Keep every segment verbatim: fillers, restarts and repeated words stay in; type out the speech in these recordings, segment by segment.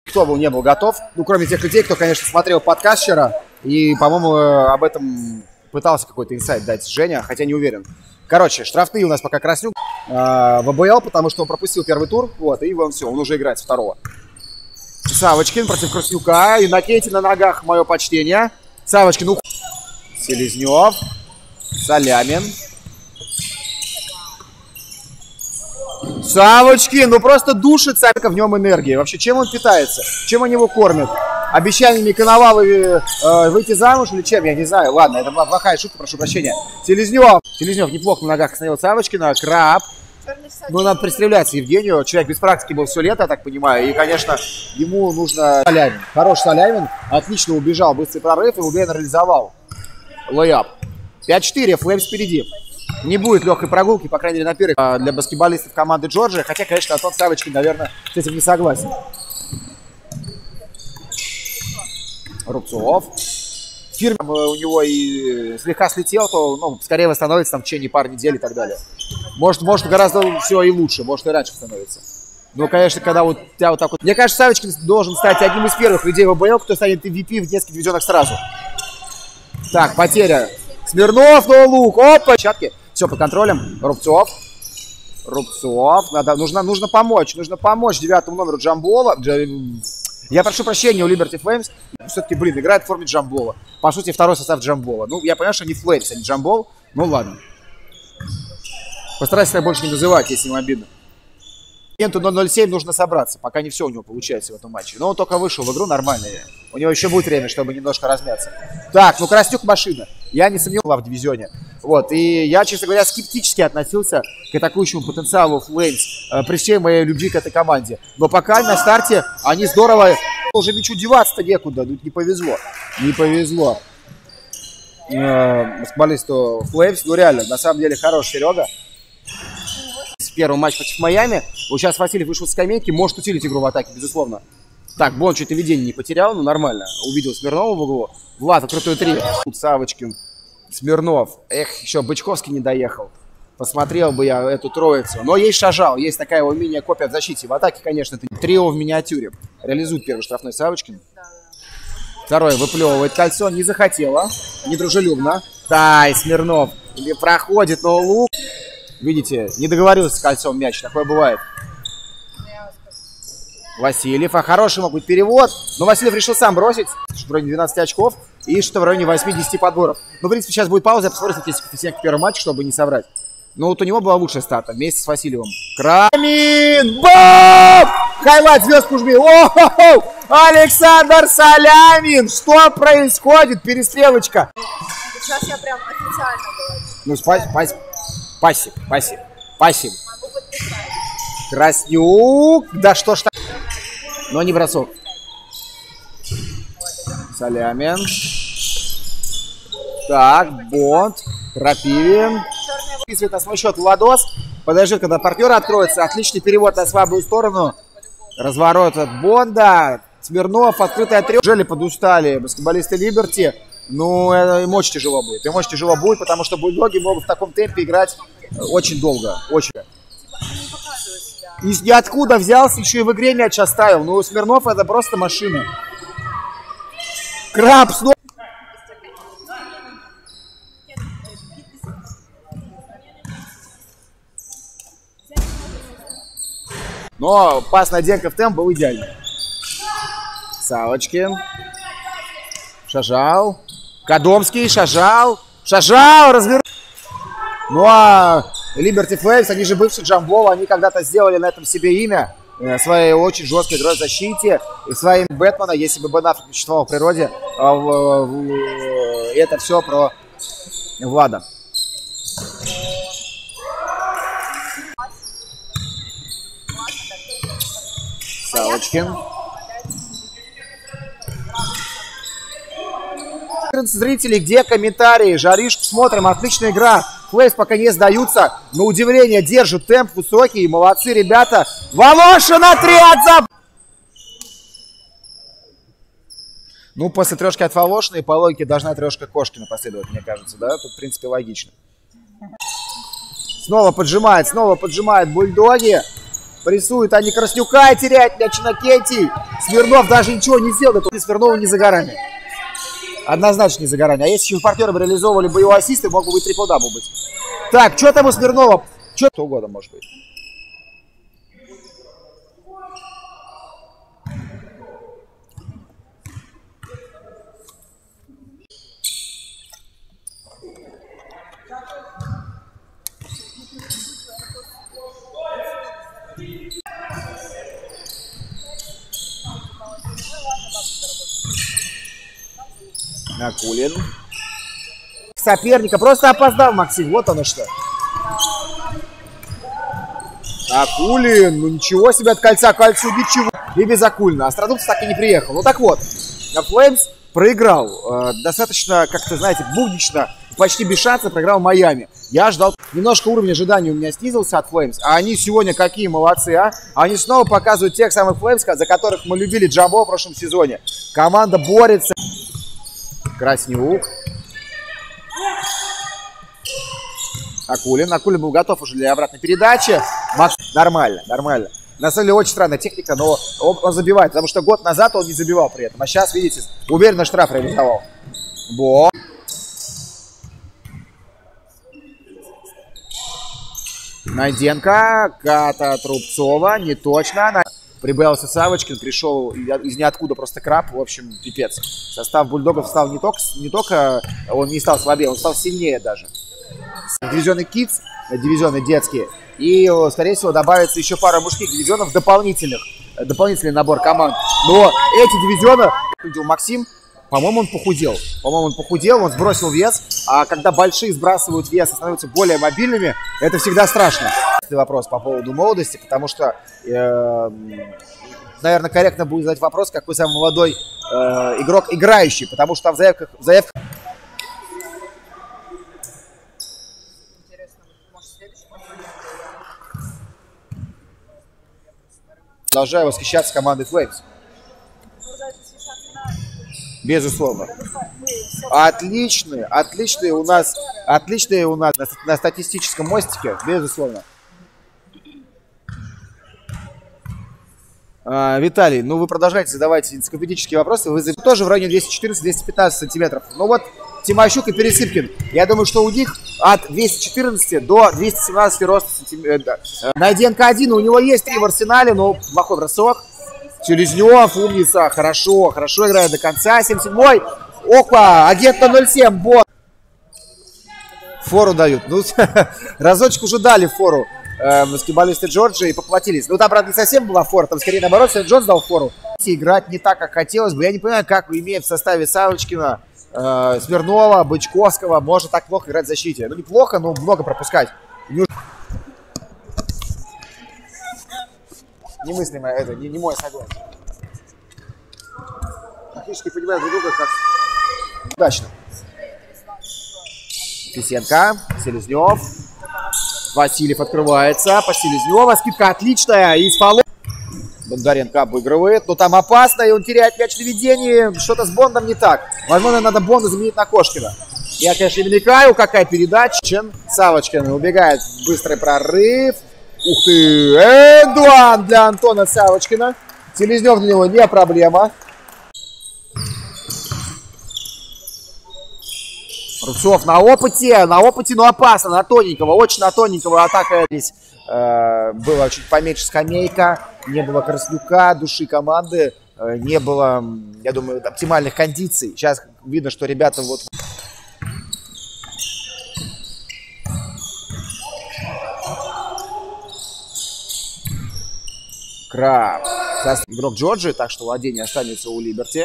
Кто был, не был готов. Ну, кроме тех людей, кто, конечно, смотрел подкаст вчера. И, по-моему, об этом пытался какой-то инсайт дать Женя, хотя не уверен. Короче, штрафные у нас пока Краснюк э, в АБЛ, потому что он пропустил первый тур. Вот, и вон все, он уже играет с второго. Савочкин против Краснюка. Иннокентий на ногах, мое почтение. Савочкин, ух... Селезнев. Салямин. Савочкин, ну просто душится в нем энергии. Вообще, чем он питается? Чем они его кормят? Обещаниями Коноваловой э, выйти замуж или чем? Я не знаю. Ладно, это была плохая шутка, прошу прощения. Селезнев. Селезнев неплохо на ногах остановил Савочкина. Краб. Ну, надо пристреляться Евгению. Человек без практики был все лето, я так понимаю. И, конечно, ему нужно... Салямин. Хороший Салямин. Отлично убежал. Быстрый прорыв и уверенно реализовал. Лейап. пять-четыре. Флеймс впереди. Не будет легкой прогулки, по крайней мере, на первых для баскетболистов команды Джорджия. Хотя, конечно, Антон Савочкин, наверное, с этим не согласен. Рубцов. Фирма у него и слегка слетел, то ну, скорее восстановится там в течение пары недель и так далее. Может, может гораздо все и лучше, может и раньше становится. Но, конечно, когда вот тебя вот так вот... Мне кажется, Савочкин должен стать одним из первых людей в АБЛ, кто станет эм ви пи в нескольких дивизионах сразу. Так, потеря. Смирнов, но лук. Опа! Чатки. Все под контролем. Рубцов. Рубцов. Надо, нужно, нужно помочь. Нужно помочь девятому номеру Джамбола. Я прошу прощения у Liberty Flames. Все-таки, блин, играет в форме Джамбола. По сути, второй состав Джамбола. Ну, я понимаю, что они Flames, а не Джамбол. Ну, ладно. Постарайся так больше не называть, если им обидно. Клиенту ноль ноль семь нужно собраться. Пока не все у него получается в этом матче. Но он только вышел в игру нормально. У него еще будет время, чтобы немножко размяться. Так, ну Краснюк машина. Я не сомневался в дивизионе. Вот. И я, честно говоря, скептически относился к атакующему потенциалу Flames э, при всей моей любви к этой команде. Но пока на старте они здорово... Уже мячу деваться-то некуда. Тут не повезло. Не повезло. Э, баскетболисту Flames. Ну реально, на самом деле хороший Серега. Первый матч против Майами. Вот сейчас Васильев вышел с скамейки. Может усилить игру в атаке, безусловно. Так, Бон что-то видение не потерял, ну нормально. Увидел Смирнова в углу. Влад, открытую три. Савочкин, Смирнов. Эх, еще Бычковский не доехал. Посмотрел бы я эту троицу. Но есть Шажал, есть такая его мини-копия в защите. В атаке, конечно, это трио в миниатюре. Реализует первый штрафной Савочкин. Второй выплевывает кольцо, не захотела. Недружелюбно. Тай, Смирнов. Проходит, но лук. Видите, не договорился с кольцом мяч. Такое бывает. Васильев. А хороший мог быть перевод. Но Васильев решил сам бросить. Что в районе двенадцати очков. И что в районе восьмидесяти подборов. Ну, в принципе, сейчас будет пауза. Я посмотрю статистику к первому матчу, чтобы не соврать. Но вот у него была лучшая старта. Вместе с Васильевым. Крамин! Бам! Хайлайт, звездку жми. О-хо-хо! Александр Салямин! Что происходит? Перестрелочка. Сейчас я прям официально говорю. Ну, спасибо. Спасибо. Пассив, пассив, пассив. Краснюк. Да что ж так. Но не бросок. Салямин. Так, Бонд. Крапивин. Вписывает на свой счет Владос. Подождет, когда партнер откроется. Отличный перевод на слабую сторону. Разворот от Бонда. Смирнов. Открытая трёх. Неужели подустали баскетболисты Либерти? Ну, им очень тяжело будет. Им очень тяжело будет, потому что бульдоги могут в таком темпе играть очень долго. Очень. Из ниоткуда взялся, еще и в игре мяч оставил. Ну, Смирнов это просто машина. Краб снова. Но пас на Денка в темп был идеальный. Савочкин. Шажал. Кадомский, Шажал. Шажал, развернул. Ну а Liberty Flames, они же бывшие Джамбол, они когда-то сделали на этом себе имя. Своей очень жесткой игрой в защите. И своим Бэтмена, если бы Бен Аффлек существовал в природе, это все про Влада. Савочкин. Зрители, где комментарии? Жаришку смотрим, отличная игра. Флеймс пока не сдаются. На удивление держат темп высокий. Молодцы ребята. Волошина три от заб... Ну, после трешки от Волошиной по логике должна трешка Кошкина последовать, мне кажется, да? Тут, в принципе, логично. Снова поджимает, снова поджимает бульдоги. Прессуют они Краснюка и теряет мяч Иннокентий. Смирнов даже ничего не сделал. Смирнову не за горами. Однозначно не за горами. А если еще партнеры бы реализовывали боевой ассист, мог бы быть трипл-дабл быть. Так, что там у Смирнова? Что угодно может быть. Акулин. Соперника просто опоздал, Максим. Вот оно что. Акулин. Ну ничего себе, от кольца к кольцу ничего. И без Акулина. Астрадубцев так и не приехал. Ну так вот. Флеймс проиграл. Э, достаточно, как-то, знаете, буднично. Почти без шанса проиграл Майами. Я ждал. Немножко уровень ожиданий у меня снизился от Флеймс. А они сегодня какие молодцы, а? Они снова показывают тех самых Флеймс, за которых мы любили Джамбо в прошлом сезоне. Команда борется. Краснюк. Акулин. Акулин был готов уже для обратной передачи. Макс... Нормально, нормально. На самом деле очень странная техника, но он, он забивает, потому что год назад он не забивал при этом. А сейчас, видите, уверенно штраф реализовал. Бо. Найденко. Ката Трубцова. Не точно. Прибавился Савочкин, пришел из ниоткуда просто краб, в общем, пипец. Состав бульдогов стал не только, не только, он не стал слабее, он стал сильнее даже. Дивизионы Kids, дивизионы детские, и, скорее всего, добавится еще пара мужских дивизионов дополнительных, дополнительный набор команд. Но эти дивизионы, видел Максим, по-моему, он похудел. По-моему, он похудел, он сбросил вес, а когда большие сбрасывают вес и становятся более мобильными, это всегда страшно. Вопрос по поводу молодости, потому что, э, наверное, корректно будет задать вопрос, какой самый молодой э, игрок играющий, потому что там в заявках... В заявках... Продолжаю восхищаться командой Флеймс. Безусловно. Отличные, отличные у нас, отличные у нас на, на статистическом мостике, безусловно. А, Виталий, ну вы продолжаете задавать энциклопедические вопросы. Вы тоже в районе двести четырнадцать — двести пятнадцать сантиметров. Ну вот Тимощук и Пересыпкин. Я думаю, что у них от двухсот четырнадцати до двухсот семнадцати роста сантиметров. Найденко один, у него есть три в арсенале, но плохой бросок. Селезнев, умница, хорошо, хорошо играет до конца. семьдесят седьмой. Опа, агент на ноль семь, бот. Фору дают. Ну, разочек уже дали фору э, баскетболисты Джорджии и поплатились. Ну, там, правда, не совсем была фора, там скорее наоборот, Сент Джонс дал фору. Играть не так, как хотелось бы. Я не понимаю, как, имея в составе Савочкина, э, Смирнова, Бычковского, можно так плохо играть в защите. Ну, неплохо, но много пропускать. Немыслимо это, не, не мой согласен. Фактически понимаю друг друга как удачно. Фисенко, Селезнев. Васильев открывается по Селезнева. Скидка отличная. Из фолов. Бондаренко обыгрывает. Но там опасно, и он теряет мяч на ведении. Что-то с Бондом не так. Возможно, надо Бонда заменить на Кошкина. Я, конечно, не намекаю, какая передача. Савочкин убегает в быстрый прорыв. Ух ты! Эндуан для Антона Савочкина. Селезнев для него не проблема. Рубцов на опыте, на опыте, но опасно, на тоненького, очень на тоненького атака. Здесь э, было чуть поменьше скамейка, не было Краснюка, души команды, э, не было, я думаю, оптимальных кондиций. Сейчас видно, что ребята вот... Краб. Сейчас игрок Джорджии, так что владение останется у Либерти.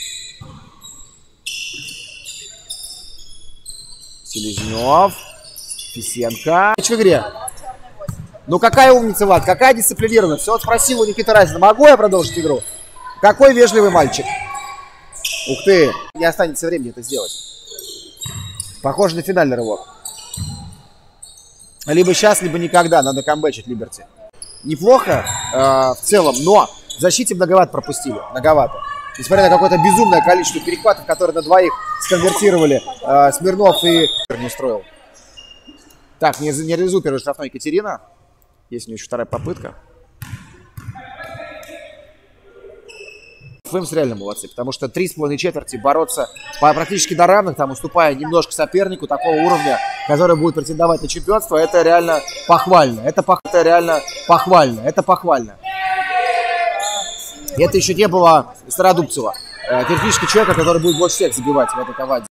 Селезнев. Фисенко. Мяч в игре. Ну какая умница, Влад, какая дисциплинированность. Все, вот спросил у Никиты Разина, могу я продолжить игру? Какой вежливый мальчик. Ух ты. Не останется времени это сделать. Похоже на финальный рывок. Либо сейчас, либо никогда. Надо камбэчить Либерти. Неплохо э, в целом, но в защите многовато пропустили. Многовато. Несмотря на какое-то безумное количество перехватов, которые на двоих сконвертировали э, Смирнов и... Не устроил. Так, не, не реализует первый штрафной Екатерина. Есть у нее еще вторая попытка. ФМС реально молодцы, потому что три с половиной четверти бороться по, практически до равных, там, уступая немножко сопернику такого уровня, который будет претендовать на чемпионство, это реально похвально. Это, пох... это реально похвально. Это похвально. И это еще не было Стародубцева. Теперь фишка человека, который будет больше всех забивать в этой команде.